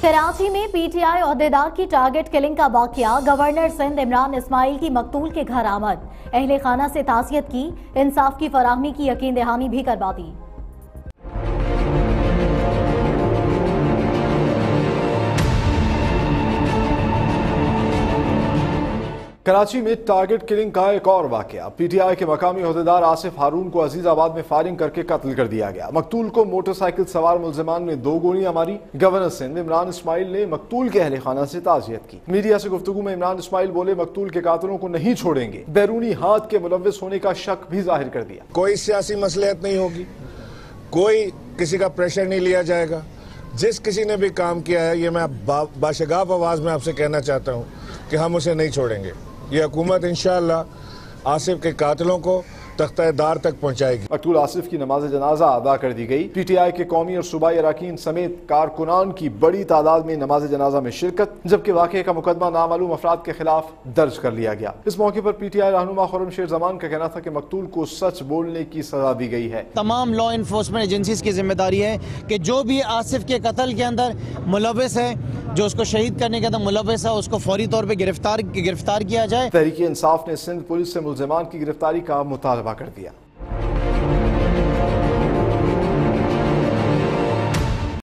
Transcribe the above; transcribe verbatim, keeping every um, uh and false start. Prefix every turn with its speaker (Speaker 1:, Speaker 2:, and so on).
Speaker 1: कराची में P T I ओहदेदार की target killing का वाकया, गवर्नर सिंध इमरान इस्माइल की मकतूल के घर आमद, अहले खाना से ताज़ियत की, इंसाफ की फराहमी की यकीन दहानी भी करवा दी।
Speaker 2: कराची में टारगेट किलिंग का एक और वाकया, पी टी आई के मकामी ओहदेदार आसिफ हारून को अजीजाबाद में फायरिंग करके कत्ल कर दिया गया। मकतूल को मोटरसाइकिल सवार मुलजिमान ने दो गोलियां मारी। गवर्नर सिंध इमरान इस्माइल ने मकतूल के अहले खाना से ताज़ियत की। मीडिया से गुफ्तगू में इमरान इस्माइल बोले, मकतूल के कातिलों को नहीं छोड़ेंगे। बैरूनी हाथ के मुलव्विस होने का शक भी जाहिर कर दिया।
Speaker 3: कोई सियासी मसलियत नहीं होगी, कोई किसी का प्रेशर नहीं लिया जाएगा। जिस किसी ने भी काम किया है, ये मैं बा, बाशगाफ आवाज में आपसे कहना चाहता हूँ कि हम उसे नहीं छोड़ेंगे। ये हुकूमत इंशाअल्लाह आसिफ के कातिलों को तख्ता-ए-दार तक पहुंचाएगी।
Speaker 2: मकतूल आसिफ की नमाज जनाजा अदा कर दी गई। पी टी आई के कौमी और सूबाई अरकान समेत कारकुनान की बड़ी तादाद में नमाज जनाजा में शिरकत, जबकि वाक़े का मुकदमा नामालूम अफराद के खिलाफ दर्ज कर लिया गया। इस मौके पर पी टी आई रहनुमा खुर्रमशेर जमान का कहना था कि मकतूल को सच बोलने की सजा दी गई है।
Speaker 4: तमाम लॉ इन्फोर्समेंट एजेंसीज की जिम्मेदारी है कि जो भी आसिफ के कत्ल के अंदर मुलव्विस है, जो उसको शहीद करने के अंदर मुलव्विस है, उसको फौरी तौर पर गिरफ्तार गिरफ्तार किया जाए।
Speaker 2: तहरीक इंसाफ ने सिंध पुलिस से मुलजिमान की गिरफ्तारी का मुतालबा कर दिया।